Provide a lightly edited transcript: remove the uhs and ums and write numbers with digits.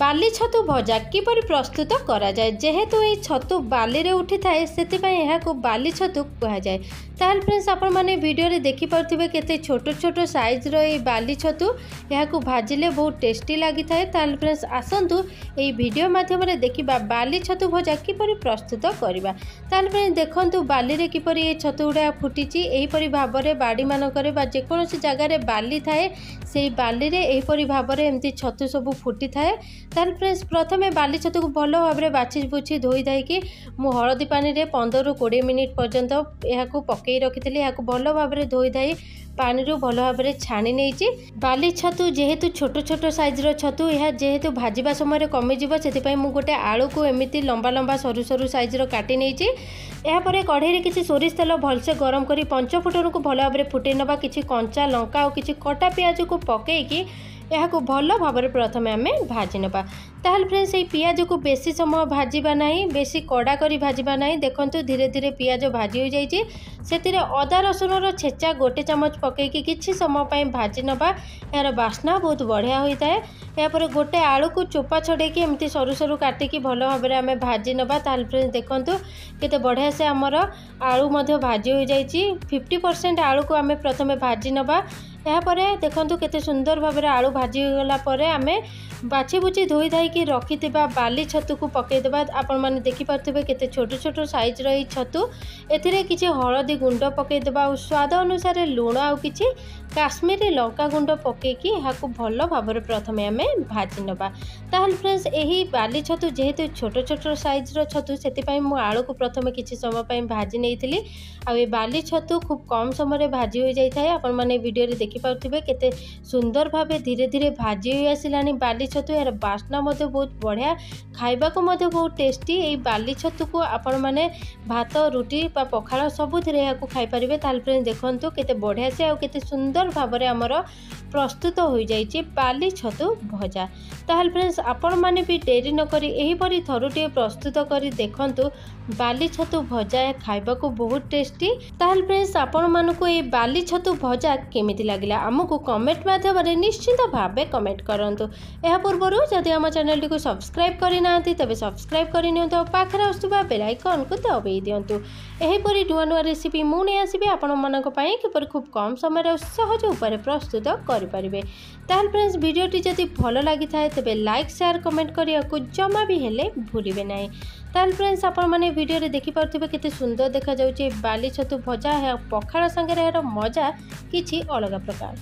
बाली छतु भजा किपर प्रस्तुत करा जाए। जेहेतु ये छतु बाली रे उठी थाए से बाली छतु कह जाए। ताल फ्रेंड्स आपण मैंने वीडियो रे देखि पारथिबे केते छोट छोट साइज रो ये बाली छतु यहाँ भाजिले बहुत टेस्टी लगी थाए। ताल फ्रेंड्स आसंतु ये वीडियो माध्यम रे देखिबा बाली छतु भजा किपर प्रस्तुत करबा। ताल फ्रेंड्स देखंतु बाली रे किपर ये छतु गुडा फुटिची एहीपरि भाबरे बाड़ी मानकरे बा जेकोनोसी जगह रे बाली थाए से बाली रे एहीपरि भाबरे एमती छतु सब फुटी थाए। ताल फ्रेंड्स प्रथमे बाली छतु को भल भाव बाछि बुछि धोई धाइकी मु हळदी पानी रे 15 ରୁ 20 मिनिट पर्यंत यहाँ पकई रखी यहाँ भल भाव धोई धाई पानी रू भल भाव छाणी नहीं। बाली छतु जेहेतु छोट छोट साइज छतु यह जेहेतु भाजवा समय कमिଯିव से मुझे गोटे आलू को एमती लंबा लंबा सरू सरू साइज काटी नहीं। यापर कढ़ई में किसी सोरिष तेल भलसे गरम कर 5 फुटन को भल भाव फुटे नवा किसी कंचा लंका और किसी कटा पियाज को पकईकी यहाँ भल भाव प्रथम आम भाजी नवा। ताल फ्रेंड्स ये पियाज को बेसी समय भाजवा ना बेसी कड़ा करी भाजवा ना। देखंतु धीरे धीरे पियाज भाजी हो जाइए से अदा रसुन छेचा गोटे चमच पकईकी किसी समय भाजी नवा। यार बास्ना बहुत बढ़िया होता है। यापर गोटे आलू को चोपा छड़ेकी एमती सरू सरू काटिकी भल भाव आम भाजी नवा। ताल फ्रेंड्स देखंतु केते बढ़िया से आमर आलू मध्य भाजी हो जाइए। 50% आलू को आम प्रथमे भाजी नवा। यापर देखंतु केते सुंदर भाव आलू भाजी गला परे आमे बाछि बुछि धोई धाइकी रखिथिबा बाली छतु को पकईदेबा। आपण माने देखि पारथिबे केते छोट छोट साइज रही छतु एथिरे किछि हळदी गुंड पकईदेबा और स्वाद अनुसार लूण आ किछि काश्मीरी लंका गुंड पकईकी यहाँ भल भाव प्रथमे आमे भाजी नवा। ताल फ्रेंड्स यही बाली छतु जेहेतु छोट छोट साइज छतु से मु आलू को प्रथमे किछि समय भाजी नहीं। आ बाली छतु खूब कम समय भाजी हो जाए। आपण माने वीडियो रे देखि पारथिबे केते सुंदर भावे धीरे धीरे भाजी हो आसिलानी बाली छतु। यार बास्ना मध्य बहुत बढ़िया खाइबा को मध्य बहुत टेस्टी। ये बाली छतु को आपण माने भात रुटी बा पखाळ सबुथिरे याकू खाइ परिबे। ताल फ्रेंड्स देखंतु केते बढ़िया से आ केते सुंदर भाव आमर प्रस्तुत हो जाइए बाली छतु भजा। ताल फ्रेंड्स आपण माने भी डेरी न करी एहीपरि थरुटिए प्रस्तुत करी देखंतु बाली छतु भजा खाइबा को बहुत टेस्टी। ताल फ्रेंड्स आपण मानकु ए बाली छतु भजा केमिति लागिला आमको कमेंट माध्यम रे निश्चित भावे कमेंट करंतु। एहा पूर्वरु जदि हम चैनल को सब्सक्राइब करिनांती तबे सब्सक्राइब करि नियंतु और पाखरे आसुबा बेल आइकन को दबाई दियंतु। एहीपरि नुआ नुआ रेसिपी मु नै आसीबे आपण मानक पई किपर खूब कम समय रे सहज उपाय प्रस्तुत करि परिबे। ताल फ्रेंड्स वीडियोटी जदि भल लागि थाए तबे लाइक शेयर कमेंट करिया को जमा भी हेले भूलिबे नाही। ताल फ्रेंड्स आपण माने वीडियो रे देखि पारथिबे केते सुंदर देखा जाउची बाली छतु भजा है पखाळ संगे रे मजा किछि अलग प्रकार।